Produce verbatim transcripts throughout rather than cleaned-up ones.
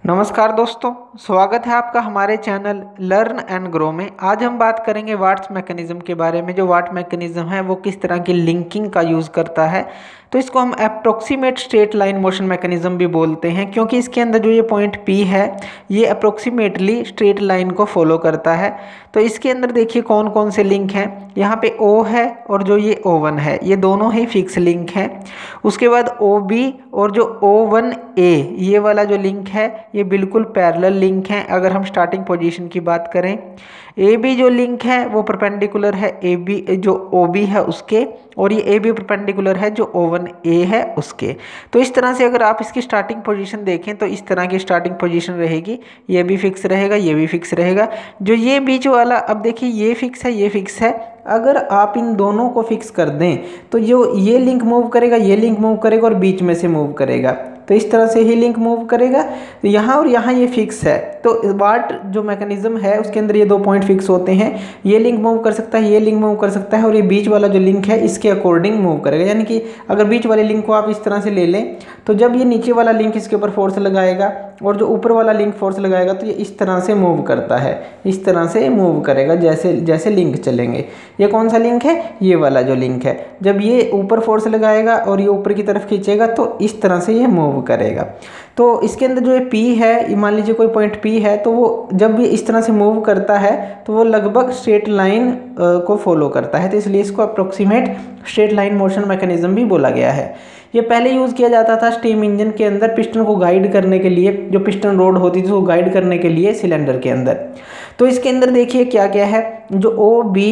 नमस्कार दोस्तों, स्वागत है आपका हमारे चैनल लर्न एंड ग्रो में। आज हम बात करेंगे वाट्स मैकेनिज्म के बारे में। जो वाट मैकेनिज्म है वो किस तरह की लिंकिंग का यूज़ करता है। तो इसको हम approximate straight line motion mechanism भी बोलते हैं, क्योंकि इसके अंदर जो ये पॉइंट पी है ये अप्रोक्सीमेटली स्ट्रेट लाइन को फॉलो करता है। तो इसके अंदर देखिए कौन कौन से लिंक हैं। यहाँ पे ओ है और जो ये ओ वन है ये दोनों ही फिक्स लिंक हैं। उसके बाद ओ बी और जो ओ वन ए ये वाला जो लिंक है ये बिल्कुल पैरेलल लिंक हैं। अगर हम स्टार्टिंग पोजीशन की बात करें, ए बी जो लिंक है वो परपेंडिकुलर है ए बी जो ओ बी है उसके, और ये ए बी परपेंडिकुलर है जो ओ वन ए है उसके। तो इस तरह से अगर आप इसकी स्टार्टिंग पोजीशन देखें तो इस तरह की स्टार्टिंग पोजीशन रहेगी। ये भी फिक्स रहेगा, ये भी फिक्स रहेगा। जो ये बीच वाला, अब देखिए ये फिक्स है, ये फिक्स है। अगर आप इन दोनों को फिक्स कर दें तो जो ये लिंक मूव करेगा, ये लिंक मूव करेगा और बीच में से मूव करेगा। तो इस तरह से ही लिंक मूव करेगा। तो यहाँ और यहाँ ये फिक्स है। तो वाट जो मैकेनिज्म है उसके अंदर ये दो पॉइंट फिक्स होते हैं। ये लिंक मूव कर सकता है, ये लिंक मूव कर सकता है, और ये बीच वाला जो लिंक है इसके अकॉर्डिंग मूव करेगा। यानी कि अगर बीच वाले लिंक को आप इस तरह से ले लें तो जब ये नीचे वाला लिंक इसके ऊपर फोर्स लगाएगा और जो ऊपर वाला लिंक फोर्स लगाएगा तो ये इस तरह से मूव करता है, इस तरह से मूव करेगा जैसे जैसे लिंक चलेंगे। ये कौन सा लिंक है? ये वाला जो लिंक है। जब ये ऊपर फोर्स लगाएगा और ये ऊपर की तरफ खींचेगा तो इस तरह से ये मूव करेगा। तो इसके अंदर जो ये P है, मान लीजिए कोई पॉइंट P है, तो वो जब ये इस तरह से मूव करता है तो वो लगभग स्ट्रेट लाइन को फॉलो करता है। तो इसलिए इसको approximate straight line motion mechanism भी बोला गया है। ये पहले यूज़ किया जाता था स्टीम इंजन के अंदर पिस्टन को गाइड करने के लिए। जो पिस्टन रोड होती थी उसको गाइड करने के लिए सिलेंडर के अंदर। तो इसके अंदर देखिए क्या क्या है। जो ओ बी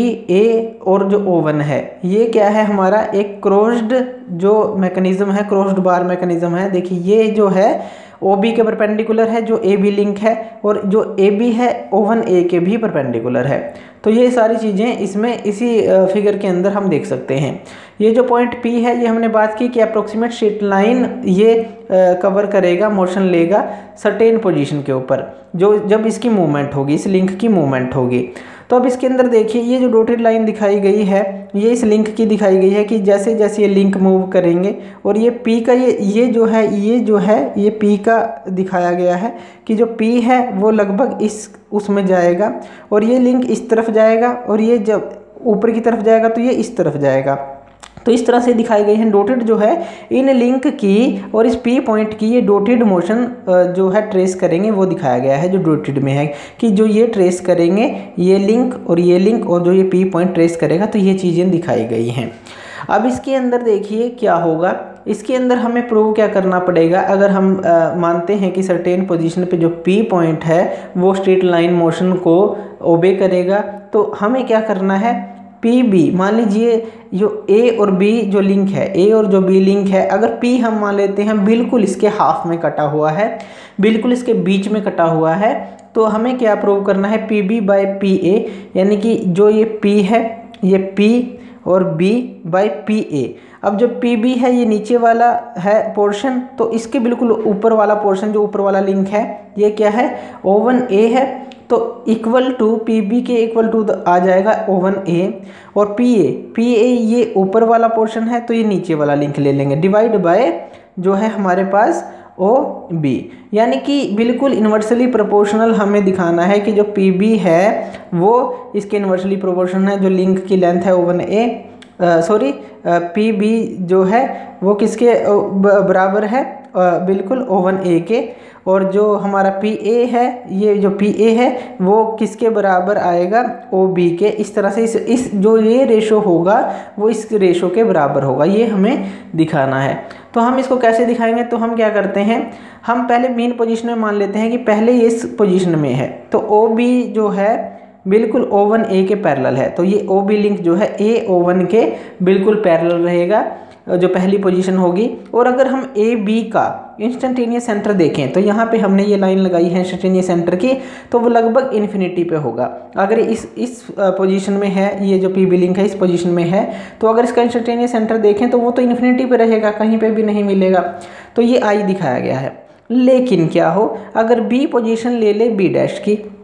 ए और जो ओ वन है ये क्या है, हमारा एक क्रॉस्ड जो मैकेनिज्म है, क्रॉस्ड बार मैकेनिज्म है। देखिए ये जो है ओ बी के परपेंडिकुलर है जो ए बी लिंक है, और जो ए बी है ओ वन ए के भी परपेंडिकुलर है। तो ये सारी चीज़ें इसमें इसी फिगर के अंदर हम देख सकते हैं। ये जो पॉइंट P है ये हमने बात की कि अप्रोक्सीमेट स्ट्रेट लाइन ये कवर करेगा, मोशन लेगा सर्टेन पोजीशन के ऊपर जो जब इसकी मूवमेंट होगी, इस लिंक की मूवमेंट होगी। तो अब इसके अंदर देखिए ये जो डॉटेड लाइन दिखाई गई है ये इस लिंक की दिखाई गई है कि जैसे जैसे ये लिंक मूव करेंगे, और ये P का ये ये जो है ये जो है ये P का दिखाया गया है कि जो P है वो लगभग इस उसमें जाएगा, और ये लिंक इस तरफ जाएगा, और ये जब ऊपर की तरफ जाएगा तो ये इस तरफ जाएगा। तो इस तरह से दिखाई गई है। डॉटेड जो है इन लिंक की और इस P पॉइंट की ये डॉटेड मोशन जो है ट्रेस करेंगे, वो दिखाया गया है जो डॉटेड में है कि जो ये ट्रेस करेंगे ये लिंक और ये लिंक, और जो ये P पॉइंट ट्रेस करेगा। तो ये चीज़ें दिखाई गई हैं। अब इसके अंदर देखिए क्या होगा। इसके अंदर हमें प्रूव क्या करना पड़ेगा। अगर हम आ, मानते हैं कि सर्टेन पोजीशन पे जो P पॉइंट है वो स्ट्रेट लाइन मोशन को ओबे करेगा, तो हमें क्या करना है, पी बी, मान लीजिए जो ए और बी जो लिंक है, ए और जो बी लिंक है, अगर P हम मान लेते हैं बिल्कुल इसके हाफ में कटा हुआ है, बिल्कुल इसके बीच में कटा हुआ है, तो हमें क्या प्रूव करना है, P B by P A, यानी कि जो ये P है ये P और B बाई पी ए। अब जो पी बी है ये नीचे वाला है पोर्शन, तो इसके बिल्कुल ऊपर वाला पोर्शन जो ऊपर वाला लिंक है ये क्या है, ओ वन ए है। तो इक्वल टू पी बी के इक्वल टू आ जाएगा ओ वन ए, और पी ए पी ए ये ऊपर वाला पोर्शन है तो ये नीचे वाला लिंक ले लेंगे, डिवाइड बाय जो है हमारे पास ओ बी। यानी कि बिल्कुल इन्वर्सली प्रोपोर्शनल हमें दिखाना है कि जो पी बी है वो इसके इन्वर्सली प्रोपोर्शनल है जो लिंक की लेंथ है O one A, sorry P B जो है वो किसके बराबर है, uh, बिल्कुल ओ वन ए के, और जो हमारा पी ए है ये जो पी ए है वो किसके बराबर आएगा, ओ बी के। इस तरह से इस इस जो ये रेशो होगा वो इस रेशो के बराबर होगा, ये हमें दिखाना है। तो हम इसको कैसे दिखाएंगे, तो हम क्या करते हैं, हम पहले मेन पोजीशन में मान लेते हैं कि पहले ये इस पोजीशन में है, तो ओ बी जो है बिल्कुल ओ वन ए के पैरेलल है, तो ये ओ बी लिंक जो है ए ओ वन के बिल्कुल पैरेलल रहेगा जो पहली पोजीशन होगी। और अगर हम ए बी का इंस्टेंटेनियस सेंटर देखें तो यहाँ पे हमने ये लाइन लगाई है इंस्टेंटेनियस सेंटर की, तो वो लगभग इन्फिनिटी पे होगा। अगर इस इस पोजीशन में है, ये जो पी बी लिंक है इस पोजीशन में है, तो अगर इसका इंस्टेंटेनियस सेंटर देखें तो वो तो इन्फिनिटी पे रहेगा, कहीं पे भी नहीं मिलेगा। तो ये आई दिखाया गया है। लेकिन क्या हो, अगर बी पोजीशन ले ले बी डैश की,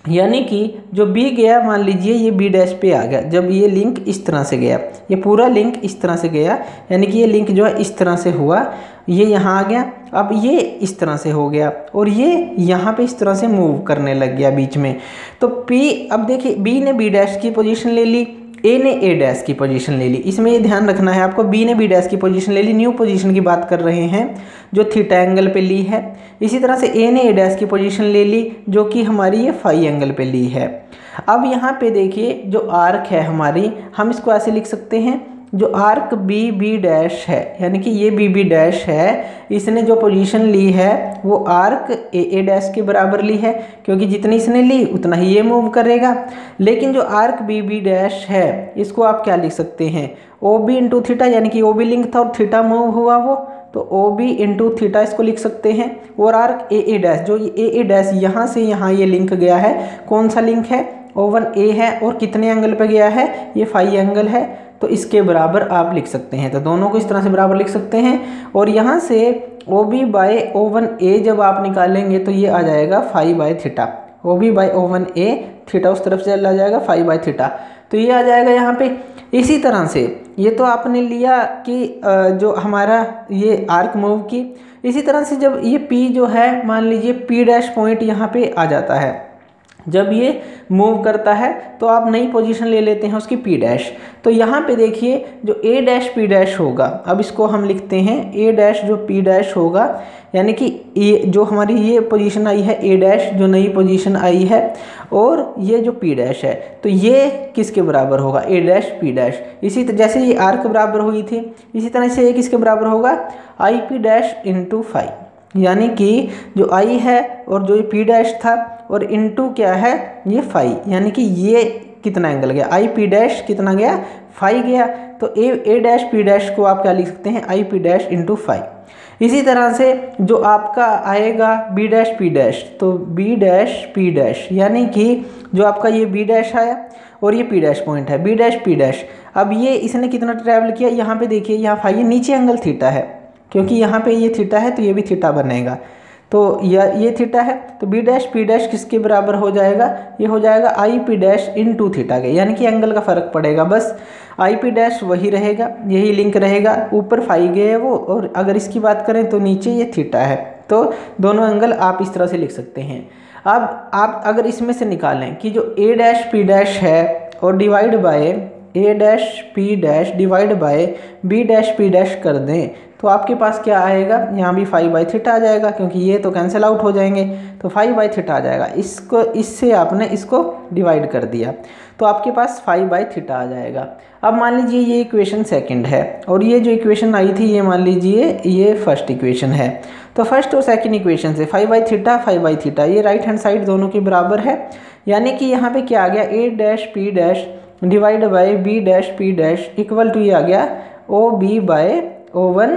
यानी कि जो बी गया, मान लीजिए ये बी डैश पे आ गया, जब ये लिंक इस तरह से गया, ये पूरा लिंक इस तरह से गया, यानी कि ये लिंक जो है इस तरह से हुआ, ये यहाँ आ गया, अब ये इस तरह से हो गया और ये यहाँ पे इस तरह से मूव करने लग गया बीच में। तो पी, अब देखिए बी ने बी डैश की पोजीशन ले ली, ए ने ए डैश की पोजीशन ले ली। इसमें ये ध्यान रखना है आपको, बी ने बी डैश की पोजीशन ले ली, न्यू पोजीशन की बात कर रहे हैं जो थीटा एंगल पे ली है। इसी तरह से ए ने ए डैश की पोजीशन ले ली जो कि हमारी ये फाई एंगल पे ली है। अब यहाँ पे देखिए जो आर्क है हमारी, हम इसको ऐसे लिख सकते हैं, जो आर्क बी बी डैश है, यानी कि ये बी बी डैश है, इसने जो पोजीशन ली है वो आर्क ए ए डैश के बराबर ली है, क्योंकि जितनी इसने ली उतना ही ये मूव करेगा। लेकिन जो आर्क बी बी डैश है इसको आप क्या लिख सकते हैं, ओ बी इंटू थीटा, यानी कि ओ बी लिंक था और थीटा मूव हुआ वो, तो ओ बी इंटू थीटा इसको लिख सकते हैं। और आर्क ए ए डैश, जो ए ए डैश यहाँ से यहाँ ये लिंक गया है, कौन सा लिंक है, ओ वन ए है और कितने एंगल पे गया है, ये फाई एंगल है, तो इसके बराबर आप लिख सकते हैं। तो दोनों को इस तरह से बराबर लिख सकते हैं। और यहाँ से O B by O one A जब आप निकालेंगे तो ये आ जाएगा phi by theta, O B by O one A, theta उस तरफ से चला जाएगा, फाई बाई थीटा, तो ये आ जाएगा यहाँ पे। इसी तरह से ये तो आपने लिया कि जो हमारा ये आर्क मूव की, इसी तरह से जब ये पी जो है, मान लीजिए पी डैश पॉइंट यहाँ पे आ जाता है, जब ये मूव करता है तो आप नई पोजीशन ले लेते हैं उसकी पी डैश। तो यहाँ पे देखिए जो ए डैश पी डैश होगा, अब इसको हम लिखते हैं ए डैश जो पी डैश होगा, यानी कि ये जो हमारी ये पोजीशन आई है ए डैश, जो नई पोजीशन आई है, और ये जो पी डैश है, तो ये किसके बराबर होगा, ए डैश पी डैश। इसी तरह जैसे ये आर्क बराबर हुई थी, इसी तरह से ये किसके बराबर होगा, I P dash into phi, यानी कि जो आई है और जो ये पी डैश था और इनटू क्या है ये फाई, यानी कि ये कितना एंगल गया, आई पी डैश कितना गया, फाई गया। तो A A dash P dash को आप क्या लिख सकते हैं, I P dash into phi. इसी तरह से जो आपका आएगा बी डैश पी डैश, तो बी डैश पी डैश, यानी कि जो आपका ये बी डैश आया और ये पी डैश पॉइंट है, बी डैश पी डैश। अब ये इसने कितना ट्रैवल किया, यहाँ पे देखिए यहाँ फाई, नीचे एंगल थीटा है, क्योंकि यहाँ पे ये थीटा है तो ये भी थीटा बनेगा, तो यह ये थीटा है, तो बी डैश पी डैश किसके बराबर हो जाएगा, ये हो जाएगा I P dash into theta के, यानी कि एंगल का फ़र्क पड़ेगा बस, आई पी डैश वही रहेगा, यही लिंक रहेगा, ऊपर फाई गए है वो, और अगर इसकी बात करें तो नीचे ये थीटा है, तो दोनों एंगल आप इस तरह से लिख सकते हैं। अब आप अगर इसमें से निकालें कि जो ए डैश पी डैश है और divide by A dash P dash divide by B dash P dash कर दें, तो आपके पास क्या आएगा, यहाँ भी फाइव बाई थीटा आ जाएगा, क्योंकि ये तो कैंसिल आउट हो जाएंगे, तो फाइव बाई थीटा आ जाएगा। इसको इससे आपने इसको डिवाइड कर दिया तो आपके पास फाइव बाई थीटा आ जाएगा। अब मान लीजिए ये इक्वेशन सेकंड है और ये जो इक्वेशन आई थी ये मान लीजिए ये फर्स्ट इक्वेशन है, तो फर्स्ट और सेकंड इक्वेशन से five by theta five by theta ये राइट हैंड साइड दोनों के बराबर है, यानी कि यहाँ पे क्या आ गया, A dash P dash divide by B dash P dash equal to ये आ गया O B by O one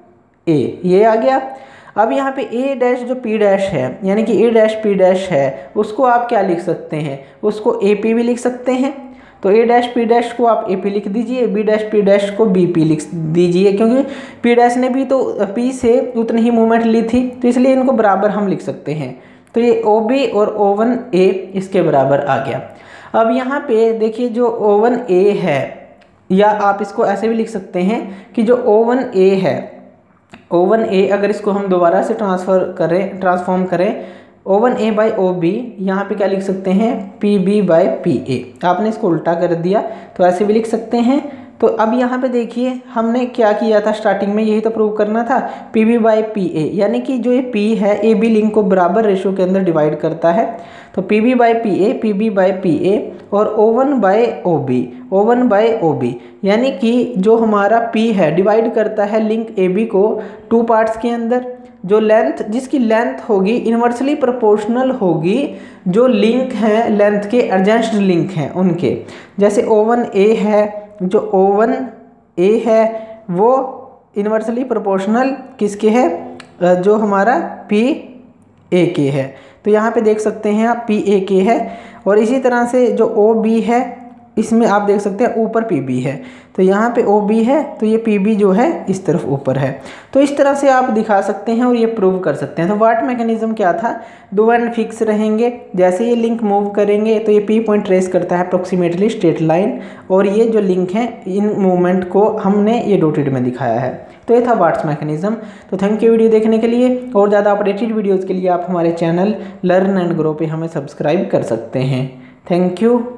A, ये आ गया। अब यहाँ पे ए डैश जो पी डैश है यानी कि ए डैश पी डैश है उसको आप क्या लिख सकते हैं, उसको ए पी भी लिख सकते हैं, तो ए डैश पी डैश को आप ए पी लिख दीजिए, बी डैश पी डैश को बी पी लिख दीजिए, क्योंकि पी डैश ने भी तो पी से उतनी ही मूवमेंट ली थी तो इसलिए इनको बराबर हम लिख सकते हैं। तो ये ओ बी और ओ वन ए इसके बराबर आ गया। अब यहाँ पे देखिए जो ओ वन ए है, या आप इसको ऐसे भी लिख सकते हैं कि जो ओ वन ए है, ओ वन ए अगर इसको हम दोबारा से ट्रांसफ़र करें ट्रांसफॉर्म करें O one A by O B, यहाँ पे क्या लिख सकते हैं P B by P A, आपने इसको उल्टा कर दिया तो ऐसे भी लिख सकते हैं। तो अब यहाँ पे देखिए हमने क्या किया था स्टार्टिंग में, यही तो प्रूव करना था, P B by P A, यानी कि जो ये पी है ए बी लिंक को बराबर रेशो के अंदर डिवाइड करता है, तो P B by P A P B by P A और O one by O B O one by O B, यानी कि जो हमारा p है डिवाइड करता है लिंक ए बी को टू पार्ट्स के अंदर, जो लेंथ जिसकी लेंथ होगी इन्वर्सली प्रोपोर्शनल होगी जो लिंक हैं लेंथ के एडजेंस्ट लिंक हैं उनके, जैसे ओ वन ए है, जो ओ वन ए है वो इन्वर्सली प्रोपोर्शनल किसके है, जो हमारा पी ए के है, तो यहाँ पे देख सकते हैं आप पी ए के है। और इसी तरह से जो ओ बी है इसमें आप देख सकते हैं ऊपर पी बी है, तो यहाँ पे ओ बी है, तो ये पी बी जो है इस तरफ ऊपर है। तो इस तरह से आप दिखा सकते हैं और ये प्रूव कर सकते हैं। तो वाट मैकेनिज्म क्या था, दो एंड फिक्स रहेंगे, जैसे ये लिंक मूव करेंगे तो ये पी पॉइंट ट्रेस करता है अप्रोक्सीमेटली स्ट्रेट लाइन, और ये जो लिंक है इन मूवमेंट को हमने ये डॉटेड में दिखाया है। तो ये था वाट्स मैकेनिज्म। तो थैंक यू वीडियो देखने के लिए, और ज़्यादा अपडेटेड वीडियोज़ के लिए आप हमारे चैनल लर्न एंड ग्रो पे हमें सब्सक्राइब कर सकते हैं। Thank you.